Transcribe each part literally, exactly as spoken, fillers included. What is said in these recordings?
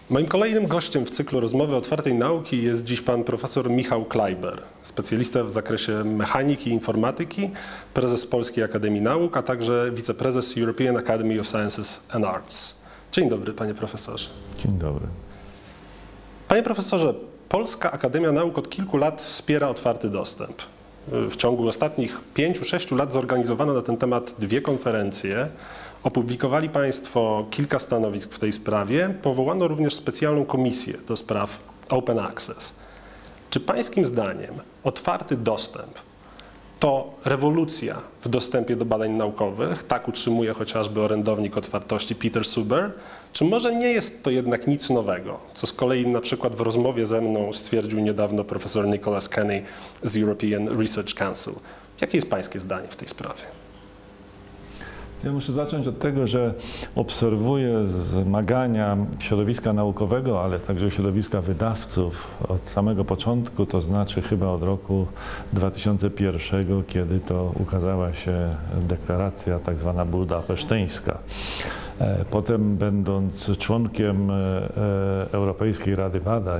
Moim kolejnym gościem w cyklu Rozmowy Otwartej Nauki jest dziś pan profesor Michał Klaiber, specjalista w zakresie mechaniki i informatyki, prezes Polskiej Akademii Nauk, a także wiceprezes European Academy of Sciences and Arts. Dzień dobry, panie profesorze. Dzień dobry. Panie profesorze, Polska Akademia Nauk od kilku lat wspiera otwarty dostęp. W ciągu ostatnich pięciu, sześciu lat zorganizowano na ten temat dwie konferencje. Opublikowali państwo kilka stanowisk w tej sprawie. Powołano również specjalną komisję do spraw Open Access. Czy pańskim zdaniem otwarty dostęp to rewolucja w dostępie do badań naukowych? Tak utrzymuje chociażby orędownik otwartości Peter Suber. Czy może nie jest to jednak nic nowego, co z kolei na przykład w rozmowie ze mną stwierdził niedawno profesor Nicholas Kenny z European Research Council? Jakie jest pańskie zdanie w tej sprawie? Ja muszę zacząć od tego, że obserwuję zmagania środowiska naukowego, ale także środowiska wydawców od samego początku, to znaczy chyba od roku dwa tysiące pierwszego, kiedy to ukazała się deklaracja tak zwana budapeszteńska. Potem, będąc członkiem Europejskiej Rady Badań,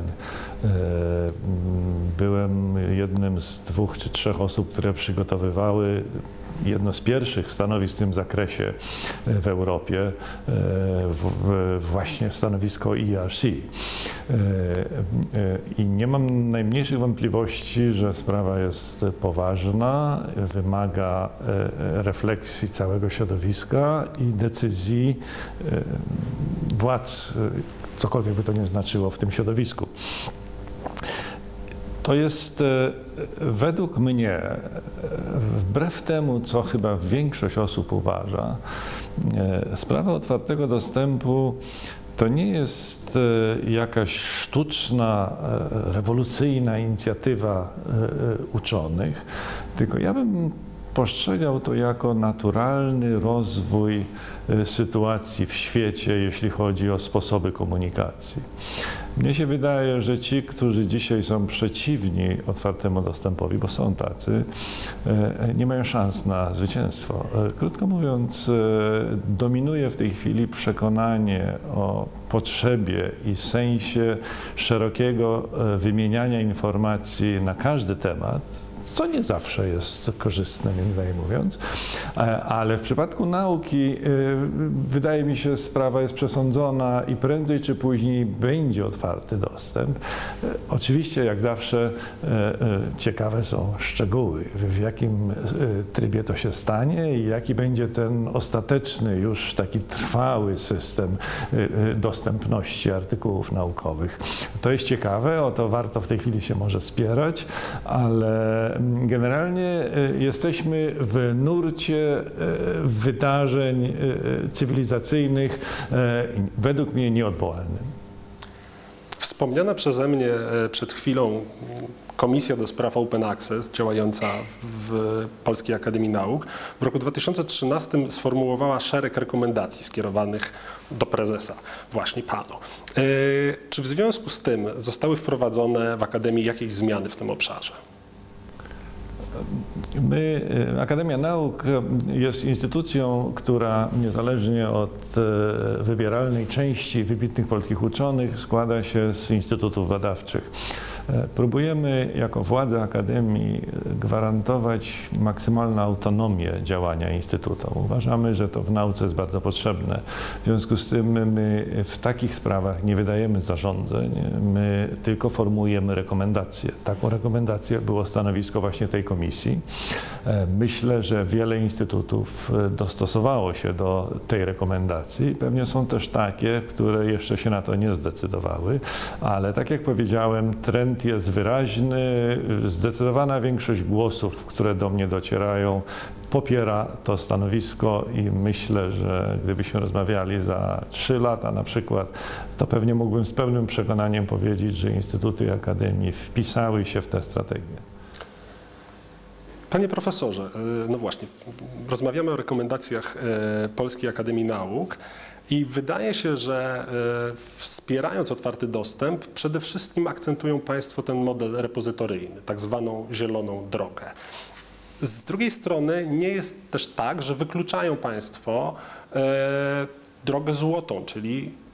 byłem jednym z dwóch czy trzech osób, które przygotowywały jedno z pierwszych stanowisk w tym zakresie w Europie, właśnie stanowisko E R C. I nie mam najmniejszych wątpliwości, że sprawa jest poważna, wymaga refleksji całego środowiska i decyzji władz, cokolwiek by to nie znaczyło w tym środowisku. To jest według mnie, wbrew temu, co chyba większość osób uważa, sprawa otwartego dostępu to nie jest jakaś sztuczna, rewolucyjna inicjatywa uczonych, tylko ja bym postrzegał to jako naturalny rozwój sytuacji w świecie, jeśli chodzi o sposoby komunikacji. Mnie się wydaje, że ci, którzy dzisiaj są przeciwni otwartemu dostępowi, bo są tacy, nie mają szans na zwycięstwo. Krótko mówiąc, dominuje w tej chwili przekonanie o potrzebie i sensie szerokiego wymieniania informacji na każdy temat, co nie zawsze jest korzystne, między mówiąc, ale w przypadku nauki wydaje mi się, sprawa jest przesądzona i prędzej czy później będzie otwarty dostęp. Oczywiście, jak zawsze, ciekawe są szczegóły, w jakim trybie to się stanie i jaki będzie ten ostateczny, już taki trwały system dostępności artykułów naukowych. To jest ciekawe, o to warto w tej chwili się może spierać, ale generalnie jesteśmy w nurcie wydarzeń cywilizacyjnych według mnie nieodwołalnym. Wspomniana przeze mnie przed chwilą Komisja do Spraw Open Access, działająca w Polskiej Akademii Nauk, w roku dwa tysiące trzynastym sformułowała szereg rekomendacji skierowanych do prezesa, właśnie panu. Czy w związku z tym zostały wprowadzone w Akademii jakieś zmiany w tym obszarze? My, Akademia Nauk jest instytucją, która niezależnie od wybieralnej części wybitnych polskich uczonych składa się z instytutów badawczych. Próbujemy jako władze Akademii gwarantować maksymalną autonomię działania instytutom. Uważamy, że to w nauce jest bardzo potrzebne. W związku z tym my w takich sprawach nie wydajemy zarządzeń, my tylko formułujemy rekomendacje. Taką rekomendację było stanowisko właśnie tej komisji. Myślę, że wiele instytutów dostosowało się do tej rekomendacji. Pewnie są też takie, które jeszcze się na to nie zdecydowały, ale tak jak powiedziałem, trend jest wyraźny. Zdecydowana większość głosów, które do mnie docierają, popiera to stanowisko i myślę, że gdybyśmy rozmawiali za trzy lata na przykład, to pewnie mógłbym z pełnym przekonaniem powiedzieć, że instytuty i akademii wpisały się w tę strategię. Panie profesorze, no właśnie, rozmawiamy o rekomendacjach Polskiej Akademii Nauk i wydaje się, że wspierając otwarty dostęp, przede wszystkim akcentują państwo ten model repozytoryjny, tak zwaną zieloną drogę. Z drugiej strony nie jest też tak, że wykluczają państwo drogę złotą, czyli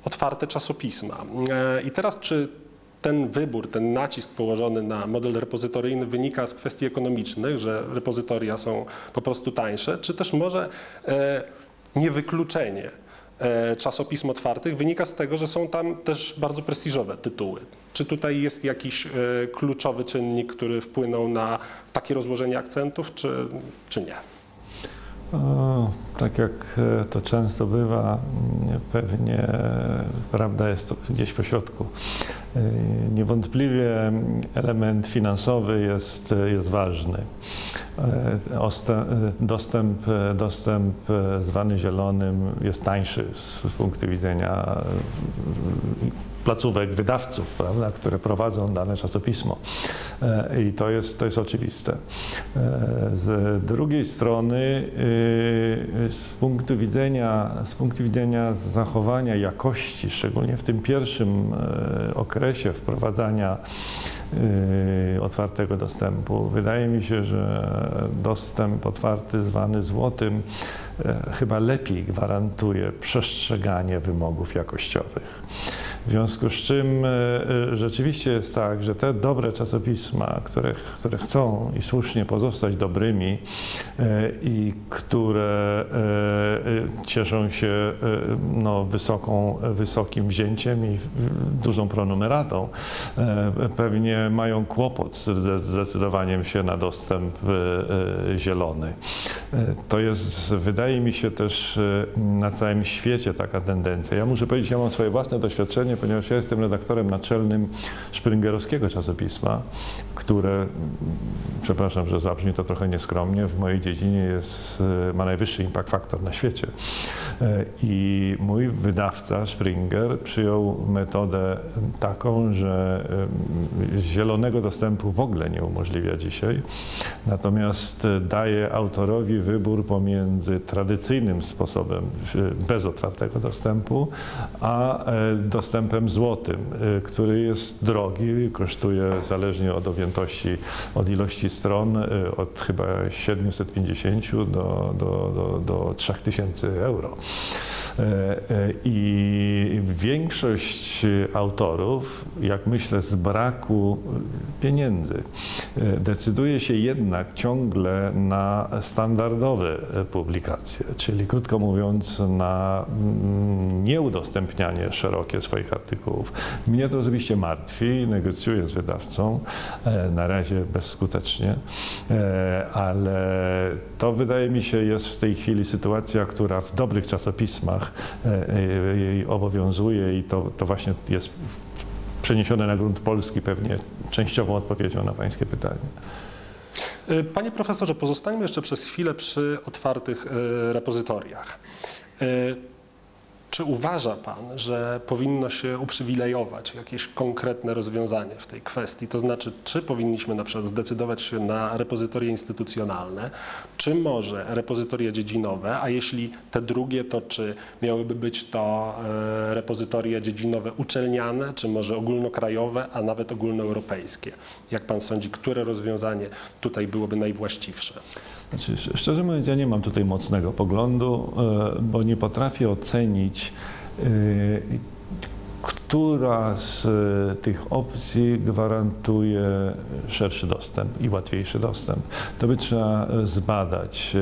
otwarte czasopisma. I teraz czy ten wybór, ten nacisk położony na model repozytoryjny wynika z kwestii ekonomicznych, że repozytoria są po prostu tańsze, czy też może niewykluczenie czasopism otwartych wynika z tego, że są tam też bardzo prestiżowe tytuły? Czy tutaj jest jakiś kluczowy czynnik, który wpłynął na takie rozłożenie akcentów, czy, czy nie? O, tak jak to często bywa, pewnie prawda jest to gdzieś po środku. Niewątpliwie element finansowy jest, jest ważny. Dostęp, dostęp zwany zielonym jest tańszy z punktu widzenia placówek wydawców, prawda, które prowadzą dane czasopismo. I to jest, to jest oczywiste. Z drugiej strony, z punktu widzenia, z punktu widzenia zachowania jakości, szczególnie w tym pierwszym okresie wprowadzania otwartego dostępu, wydaje mi się, że dostęp otwarty zwany złotym chyba lepiej gwarantuje przestrzeganie wymogów jakościowych. W związku z czym rzeczywiście jest tak, że te dobre czasopisma, które, które chcą i słusznie pozostać dobrymi i które cieszą się no, wysoką, wysokim wzięciem i dużą pronumeratą, pewnie mają kłopot z zdecydowaniem się na dostęp zielony. To jest, wydaje mi się, też na całym świecie taka tendencja. Ja muszę powiedzieć, ja mam swoje własne doświadczenie, ponieważ ja jestem redaktorem naczelnym szpringerowskiego czasopisma, które, przepraszam, że zabrzmi to trochę nieskromnie, w mojej dziedzinie jest, ma najwyższy impact factor na świecie. I mój wydawca Springer przyjął metodę taką, że zielonego dostępu w ogóle nie umożliwia dzisiaj, natomiast daje autorowi wybór pomiędzy tradycyjnym sposobem bez otwartego dostępu, a dostępem złotym, który jest drogi, kosztuje zależnie od objętości, od ilości stron, od chyba siedmiuset pięćdziesięciu do, do, do, do trzech tysięcy euro. I większość autorów, jak myślę, z braku pieniędzy, decyduje się jednak ciągle na standardowe publikacje, czyli krótko mówiąc na nieudostępnianie szerokie swoich artykułów. Mnie to oczywiście martwi, negocjuję z wydawcą, na razie bezskutecznie, ale to wydaje mi się jest w tej chwili sytuacja, która w dobrych czasopismach jej obowiązuje i to, to właśnie jest przeniesione na grunt polski pewnie częściową odpowiedzią na pańskie pytanie. Panie profesorze, pozostańmy jeszcze przez chwilę przy otwartych repozytoriach. Czy uważa Pan, że powinno się uprzywilejować jakieś konkretne rozwiązanie w tej kwestii? To znaczy, czy powinniśmy na przykład zdecydować się na repozytorie instytucjonalne, czy może repozytorie dziedzinowe, a jeśli te drugie, to czy miałyby być to repozytorie dziedzinowe uczelniane, czy może ogólnokrajowe, a nawet ogólnoeuropejskie? Jak Pan sądzi, które rozwiązanie tutaj byłoby najwłaściwsze? Znaczy, szczerze mówiąc, ja nie mam tutaj mocnego poglądu, bo nie potrafię ocenić, która z tych opcji gwarantuje szerszy dostęp i łatwiejszy dostęp. To by trzeba zbadać.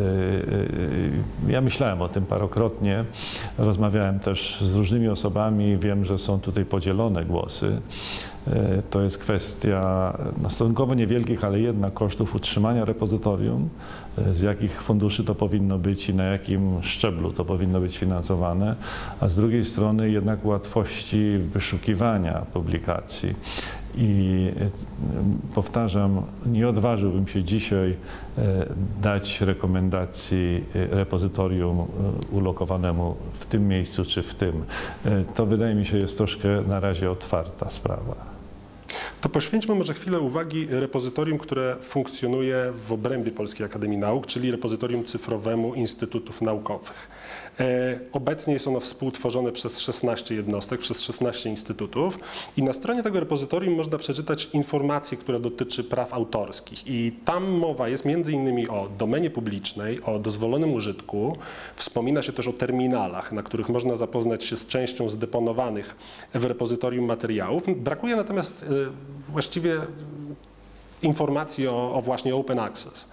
Ja myślałem o tym parokrotnie, rozmawiałem też z różnymi osobami, wiem, że są tutaj podzielone głosy. To jest kwestia no, stosunkowo niewielkich, ale jednak kosztów utrzymania repozytorium, z jakich funduszy to powinno być i na jakim szczeblu to powinno być finansowane, a z drugiej strony jednak łatwości wyszukiwania publikacji. I powtarzam, nie odważyłbym się dzisiaj dać rekomendacji repozytorium ulokowanemu w tym miejscu czy w tym. To wydaje mi się jest troszkę na razie otwarta sprawa. To poświęćmy może chwilę uwagi repozytorium, które funkcjonuje w obrębie Polskiej Akademii Nauk, czyli repozytorium cyfrowemu Instytutów Naukowych. Obecnie jest ono współtworzone przez szesnaście jednostek, przez szesnaście instytutów i na stronie tego repozytorium można przeczytać informację, która dotyczy praw autorskich i tam mowa jest między innymi o domenie publicznej, o dozwolonym użytku, wspomina się też o terminalach, na których można zapoznać się z częścią zdeponowanych w repozytorium materiałów. Brakuje natomiast właściwie informacji o, o właśnie open access.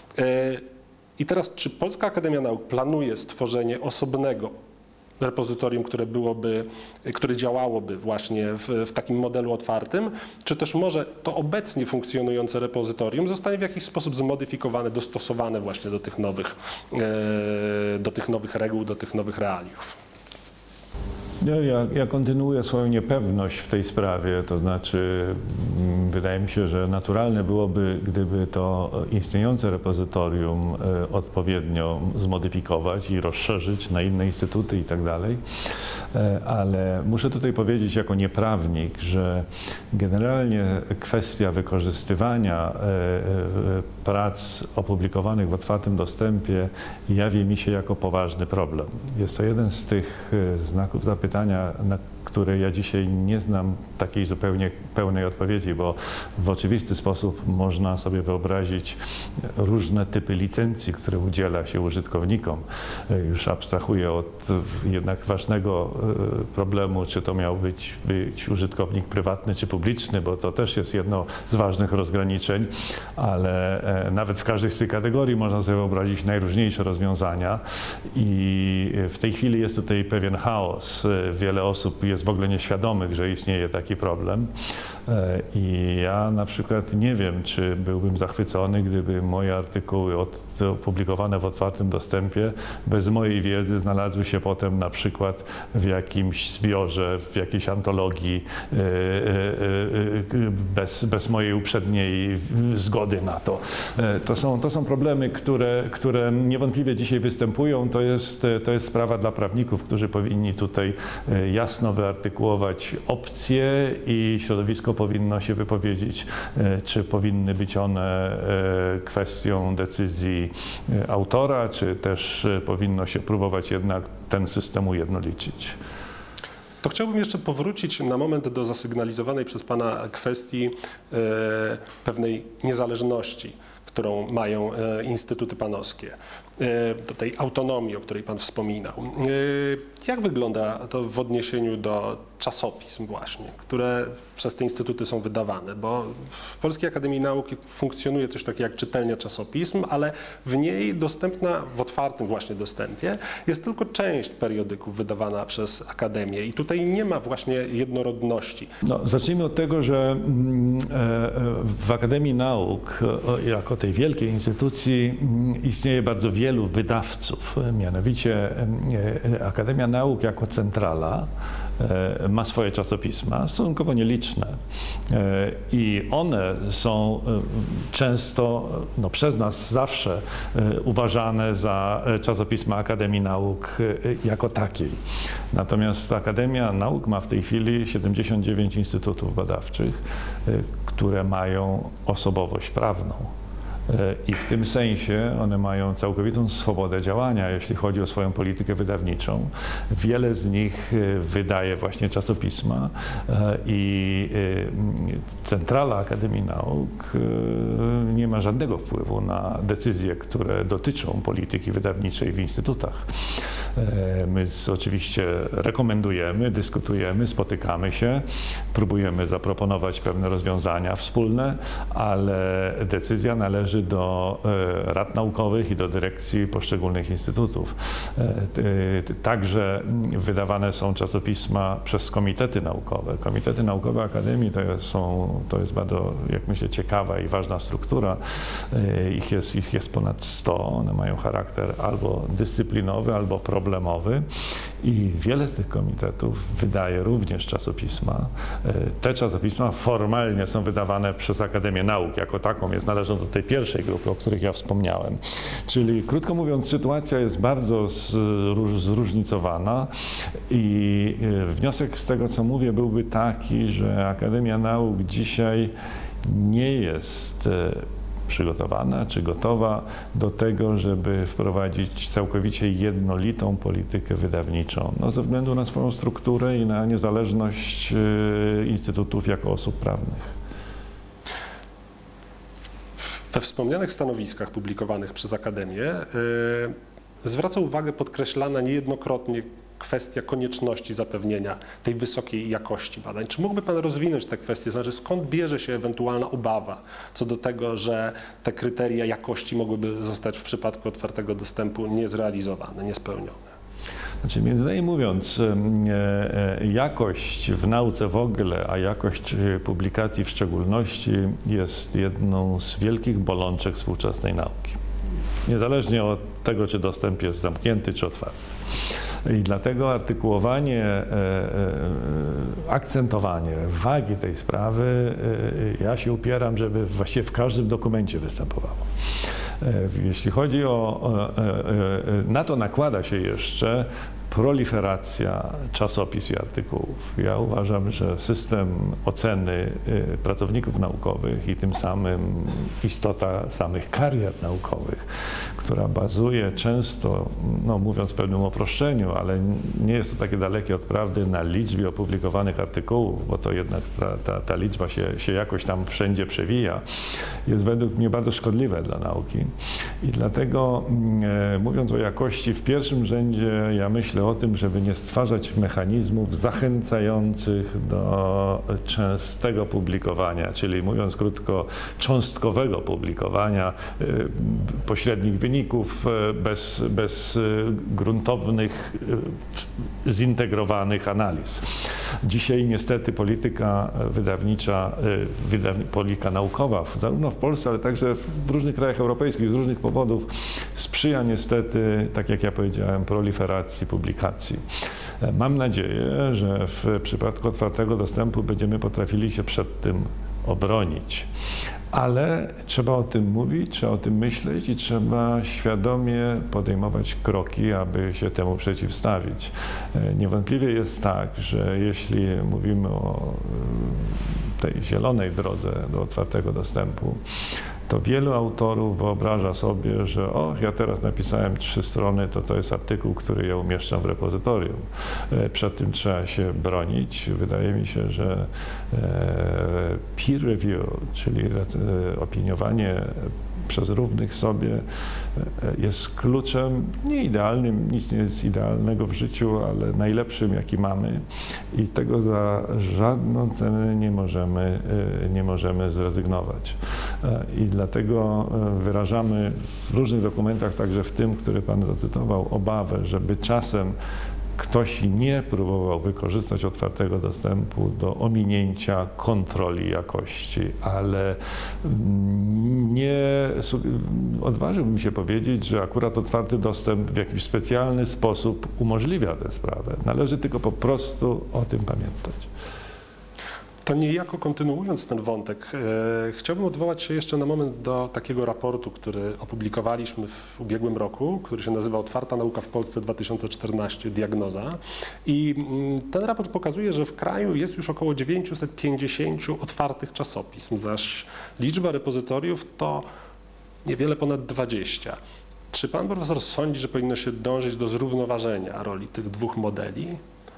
I teraz, czy Polska Akademia Nauk planuje stworzenie osobnego repozytorium, które byłoby, które działałoby właśnie w, w takim modelu otwartym, czy też może to obecnie funkcjonujące repozytorium zostanie w jakiś sposób zmodyfikowane, dostosowane właśnie do tych nowych, do tych nowych reguł, do tych nowych realiów? Ja, ja kontynuuję swoją niepewność w tej sprawie, to znaczy wydaje mi się, że naturalne byłoby, gdyby to istniejące repozytorium odpowiednio zmodyfikować i rozszerzyć na inne instytuty i tak dalej, ale muszę tutaj powiedzieć jako nieprawnik, że generalnie kwestia wykorzystywania prac opublikowanych w otwartym dostępie jawi mi się jako poważny problem. Jest to jeden z tych znaków zapytania, na które ja dzisiaj nie znam takiej zupełnie pełnej odpowiedzi, bo w oczywisty sposób można sobie wyobrazić różne typy licencji, które udziela się użytkownikom. Już abstrahuję od jednak ważnego problemu, czy to miał być, być użytkownik prywatny czy publiczny, bo to też jest jedno z ważnych rozgraniczeń, ale nawet w każdej z tych kategorii można sobie wyobrazić najróżniejsze rozwiązania i w tej chwili jest tutaj pewien chaos. Wiele osób jest w ogóle nieświadomych, że istnieje taki problem i ja na przykład nie wiem, czy byłbym zachwycony, gdyby moje artykuły opublikowane w otwartym dostępie bez mojej wiedzy znalazły się potem na przykład w jakimś zbiorze, w jakiejś antologii bez, bez mojej uprzedniej zgody na to. To są, to są problemy, które, które niewątpliwie dzisiaj występują. To jest, to jest sprawa dla prawników, którzy powinni tutaj jasno wyartykułować opcje i środowisko powinno się wypowiedzieć, czy powinny być one kwestią decyzji autora, czy też powinno się próbować jednak ten system ujednolicić. To chciałbym jeszcze powrócić na moment do zasygnalizowanej przez Pana kwestii e, pewnej niezależności, którą mają e, instytuty panowskie, e, do tej autonomii, o której Pan wspominał. E, jak wygląda to w odniesieniu do czasopism właśnie, które przez te instytuty są wydawane? Bo w Polskiej Akademii Nauk funkcjonuje coś takiego jak czytelnia czasopism, ale w niej dostępna, w otwartym właśnie dostępie, jest tylko część periodyków wydawana przez Akademię i tutaj nie ma właśnie jednorodności. No, zacznijmy od tego, że w Akademii Nauk, jako tej wielkiej instytucji, istnieje bardzo wielu wydawców. Mianowicie Akademia Nauk jako centrala ma swoje czasopisma, stosunkowo nieliczne i one są często, no przez nas zawsze uważane za czasopisma Akademii Nauk jako takiej. Natomiast Akademia Nauk ma w tej chwili siedemdziesiąt dziewięć instytutów badawczych, które mają osobowość prawną. I w tym sensie one mają całkowitą swobodę działania, jeśli chodzi o swoją politykę wydawniczą. Wiele z nich wydaje właśnie czasopisma i centrala Akademii Nauk nie ma żadnego wpływu na decyzje, które dotyczą polityki wydawniczej w instytutach. My oczywiście rekomendujemy, dyskutujemy, spotykamy się, próbujemy zaproponować pewne rozwiązania wspólne, ale decyzja należy do rad naukowych i do dyrekcji poszczególnych instytutów. Także wydawane są czasopisma przez komitety naukowe. Komitety naukowe Akademii to, są, to jest bardzo, jak myślę, ciekawa i ważna struktura. Ich jest, ich jest ponad sto. One mają charakter albo dyscyplinowy, albo pro problemowy i wiele z tych komitetów wydaje również czasopisma. Te czasopisma formalnie są wydawane przez Akademię Nauk jako taką, jest należą do tej pierwszej grupy, o których ja wspomniałem. Czyli krótko mówiąc, sytuacja jest bardzo zróżnicowana i wniosek z tego, co mówię, byłby taki, że Akademia Nauk dzisiaj nie jest przygotowana czy gotowa do tego, żeby wprowadzić całkowicie jednolitą politykę wydawniczą, no, ze względu na swoją strukturę i na niezależność instytutów jako osób prawnych. We wspomnianych stanowiskach publikowanych przez Akademię yy, zwraca uwagę podkreślana niejednokrotnie kwestia konieczności zapewnienia tej wysokiej jakości badań. Czy mógłby Pan rozwinąć tę kwestię? Znaczy, skąd bierze się ewentualna obawa co do tego, że te kryteria jakości mogłyby zostać w przypadku otwartego dostępu niezrealizowane, niespełnione? Znaczy, między innymi mówiąc, jakość w nauce w ogóle, a jakość publikacji w szczególności jest jedną z wielkich bolączek współczesnej nauki. Niezależnie od tego, czy dostęp jest zamknięty, czy otwarty. I dlatego artykułowanie, akcentowanie wagi tej sprawy, ja się upieram, żeby właściwie w każdym dokumencie występowało. Jeśli chodzi o, na to nakłada się jeszcze proliferacja czasopism i artykułów. Ja uważam, że system oceny pracowników naukowych i tym samym istota samych karier naukowych, która bazuje często, no mówiąc w pewnym uproszczeniu, ale nie jest to takie dalekie od prawdy, na liczbie opublikowanych artykułów, bo to jednak ta, ta, ta liczba się, się jakoś tam wszędzie przewija, jest według mnie bardzo szkodliwe dla nauki. I dlatego e, mówiąc o jakości, w pierwszym rzędzie ja myślę o tym, żeby nie stwarzać mechanizmów zachęcających do częstego publikowania, czyli mówiąc krótko, cząstkowego publikowania e, pośrednich wyników e, bez, bez gruntownych, e, zintegrowanych analiz. Dzisiaj niestety polityka wydawnicza, e, wydaw, polityka naukowa, zarówno w Polsce, ale także w różnych krajach europejskich z różnych powodów sprzyja niestety, tak jak ja powiedziałem, proliferacji publikacji. Mam nadzieję, że w przypadku otwartego dostępu będziemy potrafili się przed tym obronić. Ale trzeba o tym mówić, trzeba o tym myśleć i trzeba świadomie podejmować kroki, aby się temu przeciwstawić. Niewątpliwie jest tak, że jeśli mówimy o tej zielonej drodze do otwartego dostępu, to wielu autorów wyobraża sobie, że o, ja teraz napisałem trzy strony, to to jest artykuł, który ja umieszczam w repozytorium. Przed tym trzeba się bronić. Wydaje mi się, że peer review, czyli opiniowanie przez równych sobie jest kluczem nie idealnym, nic nie jest idealnego w życiu, ale najlepszym, jaki mamy i tego za żadną cenę nie możemy, nie możemy zrezygnować. I dlatego wyrażamy w różnych dokumentach, także w tym, który Pan zacytował, obawę, żeby czasem ktoś nie próbował wykorzystać otwartego dostępu do ominięcia kontroli jakości, ale nie odważyłbym się powiedzieć, że akurat otwarty dostęp w jakiś specjalny sposób umożliwia tę sprawę. Należy tylko po prostu o tym pamiętać. To niejako kontynuując ten wątek, e, chciałbym odwołać się jeszcze na moment do takiego raportu, który opublikowaliśmy w ubiegłym roku, który się nazywa Otwarta Nauka w Polsce dwa tysiące czternaście, diagnoza. I mm, ten raport pokazuje, że w kraju jest już około dziewięćset pięćdziesiąt otwartych czasopism, zaś liczba repozytoriów to niewiele ponad dwadzieścia. Czy pan profesor sądzi, że powinno się dążyć do zrównoważenia roli tych dwóch modeli?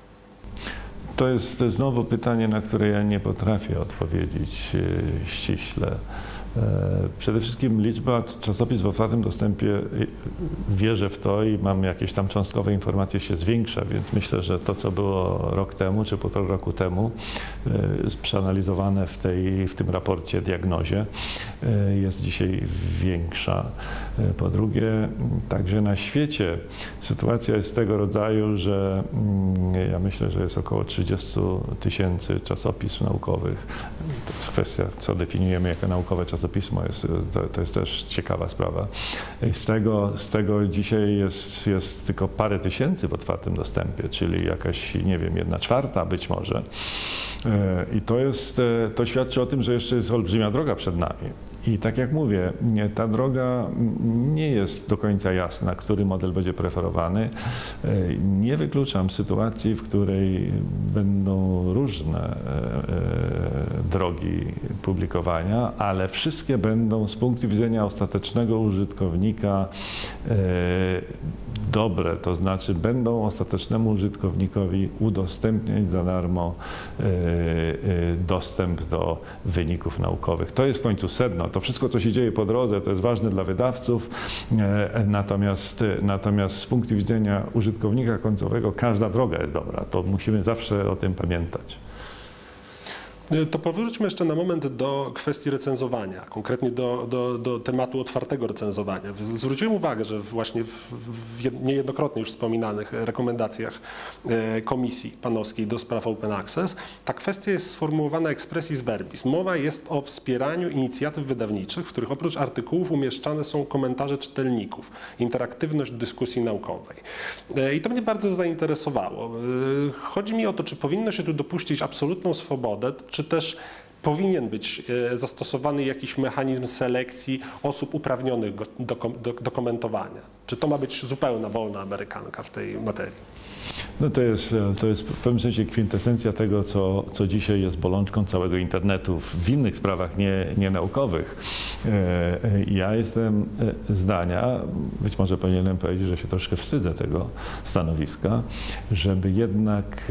To jest znowu pytanie, na które ja nie potrafię odpowiedzieć e, ściśle. E, przede wszystkim liczba czasopism w otwartym dostępie, wierzę w to i mam jakieś tam cząstkowe informacje, się zwiększa, więc myślę, że to, co było rok temu czy półtora roku temu, e, przeanalizowane w, tej, w tym raporcie, diagnozie, e, jest dzisiaj większa. E, po drugie, także na świecie sytuacja jest tego rodzaju, że mm, ja myślę, że jest około trzydzieści tysięcy czasopism naukowych. To jest kwestia, co definiujemy jako naukowe czasopisma. czasopismo, jest, to, to jest też ciekawa sprawa. Z tego, z tego dzisiaj jest, jest tylko parę tysięcy w otwartym dostępie, czyli jakaś, nie wiem, jedna czwarta być może. I to jest, to świadczy o tym, że jeszcze jest olbrzymia droga przed nami. I tak jak mówię, ta droga nie jest do końca jasna, który model będzie preferowany. Nie wykluczam sytuacji, w której będą różne drogi publikowania, ale wszystkie będą z punktu widzenia ostatecznego użytkownika dobre, to znaczy będą ostatecznemu użytkownikowi udostępniać za darmo dostęp do wyników naukowych. To jest w końcu sedno. To wszystko, co się dzieje po drodze, to jest ważne dla wydawców, natomiast, natomiast z punktu widzenia użytkownika końcowego każda droga jest dobra. To musimy zawsze o tym pamiętać. To powróćmy jeszcze na moment do kwestii recenzowania, konkretnie do, do, do tematu otwartego recenzowania. Zwróciłem uwagę, że właśnie w, w niejednokrotnie już wspominanych rekomendacjach Komisji Panowskiej do spraw Open Access ta kwestia jest sformułowana expressis verbis. Mowa jest o wspieraniu inicjatyw wydawniczych, w których oprócz artykułów umieszczane są komentarze czytelników, interaktywność dyskusji naukowej. I to mnie bardzo zainteresowało. Chodzi mi o to, czy powinno się tu dopuścić absolutną swobodę, czy też powinien być zastosowany jakiś mechanizm selekcji osób uprawnionych do, do, do komentowania? Czy to ma być zupełna wolna amerykanka w tej materii? No to jest, to jest w pewnym sensie kwintesencja tego, co, co dzisiaj jest bolączką całego internetu w innych sprawach nie, nienaukowych. Ja jestem zdania, być może powinienem powiedzieć, że się troszkę wstydzę tego stanowiska, żeby jednak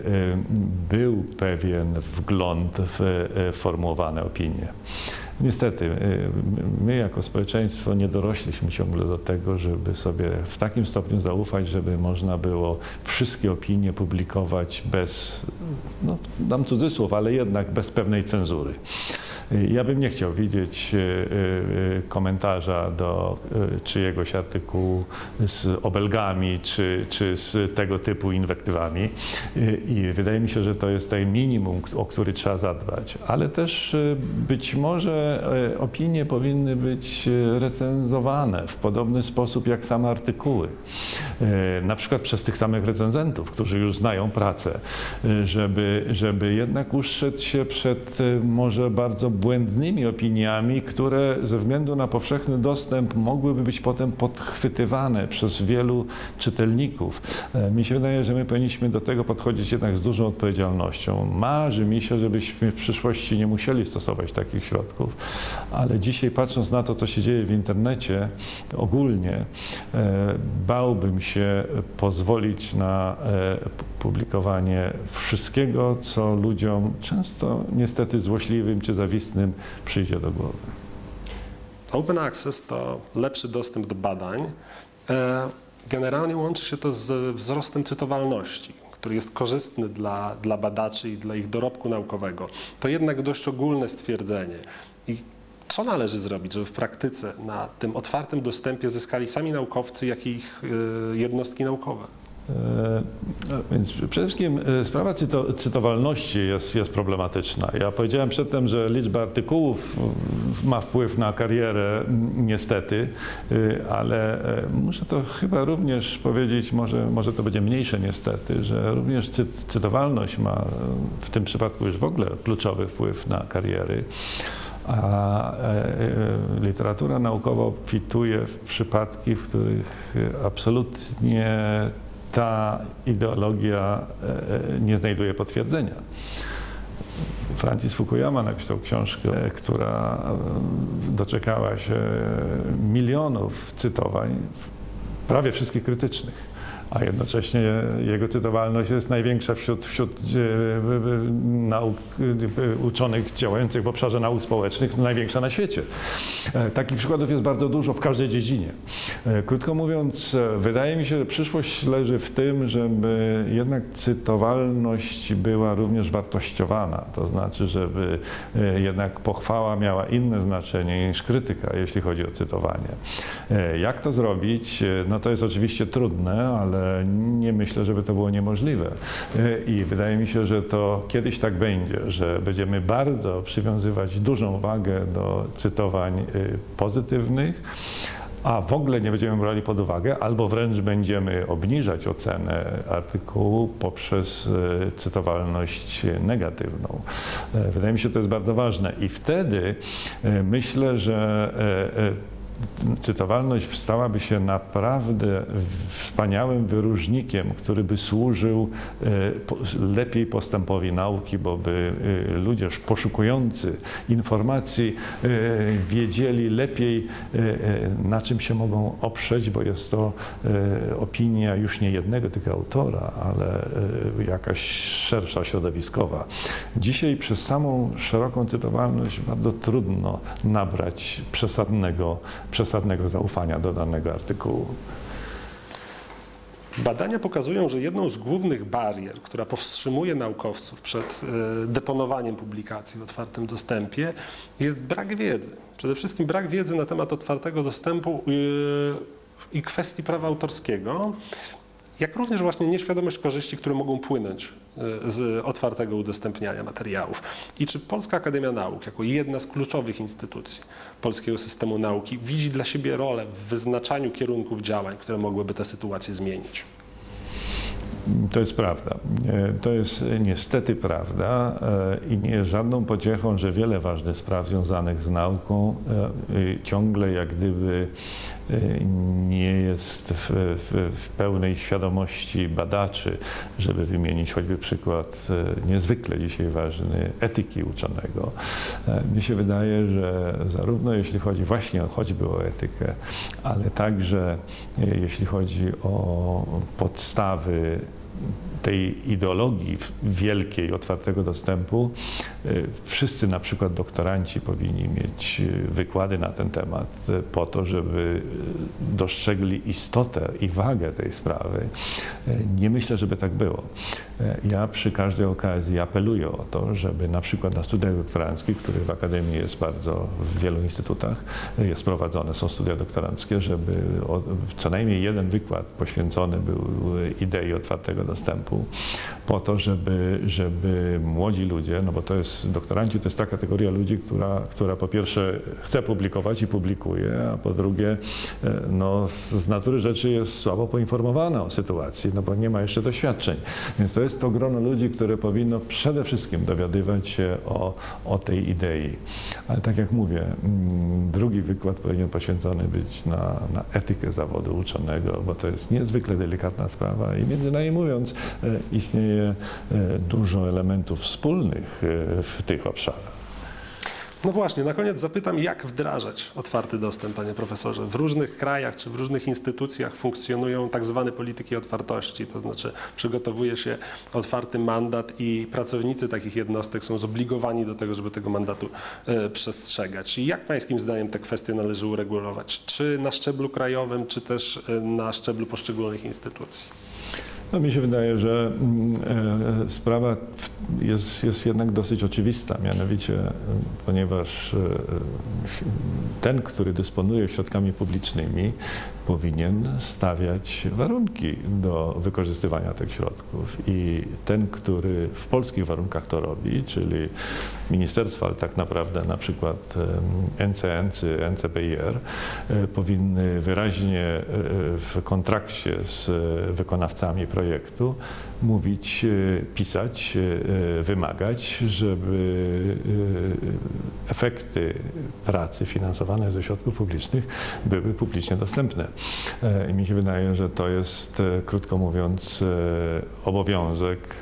był pewien wgląd w formułowane opinie. Niestety, my jako społeczeństwo nie dorośliśmy ciągle do tego, żeby sobie w takim stopniu zaufać, żeby można było wszystkie opinie publikować bez, no dam cudzysłów, ale jednak bez pewnej cenzury. Ja bym nie chciał widzieć komentarza do czyjegoś artykułu z obelgami, czy, czy z tego typu inwektywami i wydaje mi się, że to jest ten minimum, o który trzeba zadbać, ale też być może opinie powinny być recenzowane w podobny sposób jak same artykuły, na przykład przez tych samych recenzentów, którzy już znają pracę, żeby, żeby jednak ustrzec się przed może bardzo błędnymi opiniami, które ze względu na powszechny dostęp mogłyby być potem podchwytywane przez wielu czytelników. Mi się wydaje, że my powinniśmy do tego podchodzić jednak z dużą odpowiedzialnością. Marzy mi się, żebyśmy w przyszłości nie musieli stosować takich środków, ale dzisiaj patrząc na to, co się dzieje w internecie ogólnie, bałbym się pozwolić na publikowanie wszystkiego, co ludziom często niestety złośliwym czy zawistnym przyjdzie do głowy. Open Access to lepszy dostęp do badań. Generalnie łączy się to z wzrostem cytowalności, który jest korzystny dla, dla badaczy i dla ich dorobku naukowego. To jednak dość ogólne stwierdzenie. I co należy zrobić, żeby w praktyce na tym otwartym dostępie zyskali sami naukowcy, jak i ich jednostki naukowe? Więc przede wszystkim sprawa cyto, cytowalności jest, jest problematyczna. Ja powiedziałem przedtem, że liczba artykułów ma wpływ na karierę, niestety, ale muszę to chyba również powiedzieć, może, może to będzie mniejsze niestety, że również cy, cytowalność ma w tym przypadku już w ogóle kluczowy wpływ na kariery. A literatura naukowa obfituje w przypadki, w których absolutnie ta ideologia nie znajduje potwierdzenia. Francis Fukuyama napisał książkę, która doczekała się milionów cytowań, prawie wszystkich krytycznych. A jednocześnie jego cytowalność jest największa wśród, wśród nauk, uczonych działających w obszarze nauk społecznych, największa na świecie. Takich przykładów jest bardzo dużo w każdej dziedzinie. Krótko mówiąc, wydaje mi się, że przyszłość leży w tym, żeby jednak cytowalność była również wartościowana. To znaczy, żeby jednak pochwała miała inne znaczenie niż krytyka, jeśli chodzi o cytowanie. Jak to zrobić? No to jest oczywiście trudne, ale nie nie myślę, żeby to było niemożliwe. I wydaje mi się, że to kiedyś tak będzie, że będziemy bardzo przywiązywać dużą wagę do cytowań pozytywnych, a w ogóle nie będziemy brali pod uwagę, albo wręcz będziemy obniżać ocenę artykułu poprzez cytowalność negatywną. Wydaje mi się, że to jest bardzo ważne i wtedy myślę, że cytowalność stałaby się naprawdę wspaniałym wyróżnikiem, który by służył lepiej postępowi nauki, bo by ludzie poszukujący informacji wiedzieli lepiej, na czym się mogą oprzeć, bo jest to opinia już nie jednego tylko autora, ale jakaś szersza, środowiskowa. Dzisiaj przez samą szeroką cytowalność bardzo trudno nabrać przesadnego przesadnego zaufania do danego artykułu. Badania pokazują, że jedną z głównych barier, która powstrzymuje naukowców przed deponowaniem publikacji w otwartym dostępie, jest brak wiedzy. Przede wszystkim brak wiedzy na temat otwartego dostępu i kwestii prawa autorskiego, jak również właśnie nieświadomość korzyści, które mogą płynąć z otwartego udostępniania materiałów. I czy Polska Akademia Nauk, jako jedna z kluczowych instytucji polskiego systemu nauki, widzi dla siebie rolę w wyznaczaniu kierunków działań, które mogłyby tę sytuację zmienić? To jest prawda. To jest niestety prawda i nie jest żadną pociechą, że wiele ważnych spraw związanych z nauką ciągle jak gdyby nie jest w, w, w pełnej świadomości badaczy, żeby wymienić choćby przykład niezwykle dzisiaj ważny etyki uczonego. Mnie się wydaje, że zarówno jeśli chodzi właśnie choćby o etykę, ale także jeśli chodzi o podstawy tej ideologii wielkiej, otwartego dostępu, wszyscy na przykład doktoranci powinni mieć wykłady na ten temat po to, żeby dostrzegli istotę i wagę tej sprawy. Nie myślę, żeby tak było. Ja przy każdej okazji apeluję o to, żeby na przykład na studiach doktoranckich, których w Akademii jest bardzo w wielu instytutach, jest prowadzone, są studia doktoranckie, żeby co najmniej jeden wykład poświęcony był idei otwartego dostępu, po to, żeby, żeby młodzi ludzie, no bo to jest, doktoranci to jest ta kategoria ludzi, która, która po pierwsze chce publikować i publikuje, a po drugie no, z natury rzeczy jest słabo poinformowana o sytuacji, no bo nie ma jeszcze doświadczeń. Więc to jest to grono ludzi, które powinno przede wszystkim dowiadywać się o, o tej idei. Ale tak jak mówię, drugi wykład powinien poświęcony być na, na etykę zawodu uczonego, bo to jest niezwykle delikatna sprawa i między nami mówiąc, istnieje dużo elementów wspólnych w tych obszarach. No właśnie, na koniec zapytam, jak wdrażać otwarty dostęp, panie profesorze? W różnych krajach czy w różnych instytucjach funkcjonują tak zwane polityki otwartości, to znaczy przygotowuje się otwarty mandat i pracownicy takich jednostek są zobligowani do tego, żeby tego mandatu e, przestrzegać. I jak pańskim zdaniem te kwestie należy uregulować? Czy na szczeblu krajowym, czy też na szczeblu poszczególnych instytucji? No mi się wydaje, że e, sprawa jest, jest jednak dosyć oczywista, mianowicie ponieważ e, ten, który dysponuje środkami publicznymi, powinien stawiać warunki do wykorzystywania tych środków i ten, który w polskich warunkach to robi, czyli ministerstwo, ale tak naprawdę na przykład N C N czy N C P I R powinny wyraźnie w kontrakcie z wykonawcami projektu mówić, pisać, wymagać, żeby efekty pracy finansowane ze środków publicznych były publicznie dostępne. I mi się wydaje, że to jest, krótko mówiąc, obowiązek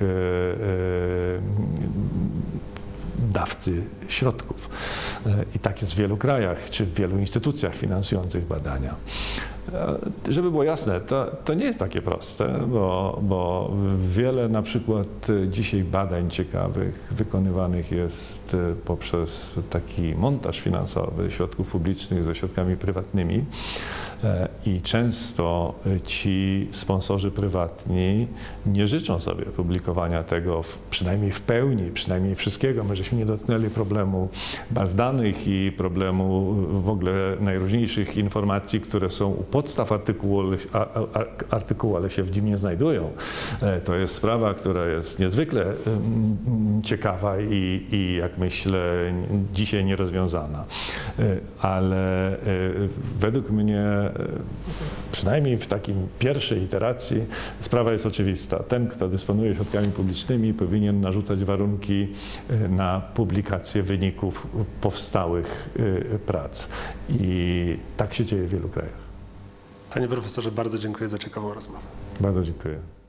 dawcy środków. I tak jest w wielu krajach, czy w wielu instytucjach finansujących badania. Żeby było jasne, to, to nie jest takie proste, bo, bo wiele na przykład dzisiaj badań ciekawych wykonywanych jest poprzez taki montaż finansowy środków publicznych ze środkami prywatnymi i często ci sponsorzy prywatni nie życzą sobie publikowania tego w, przynajmniej w pełni, przynajmniej wszystkiego. My żeśmy nie dotknęli problemu baz danych i problemu w ogóle najróżniejszych informacji, które są podstaw artykułu, artykułu, ale się w nim nie znajdują. To jest sprawa, która jest niezwykle ciekawa i, i jak myślę, dzisiaj nierozwiązana. Ale według mnie, przynajmniej w takim pierwszej iteracji, sprawa jest oczywista. Ten, kto dysponuje środkami publicznymi, powinien narzucać warunki na publikację wyników powstałych prac. I tak się dzieje w wielu krajach. Panie profesorze, bardzo dziękuję za ciekawą rozmowę. Bardzo dziękuję.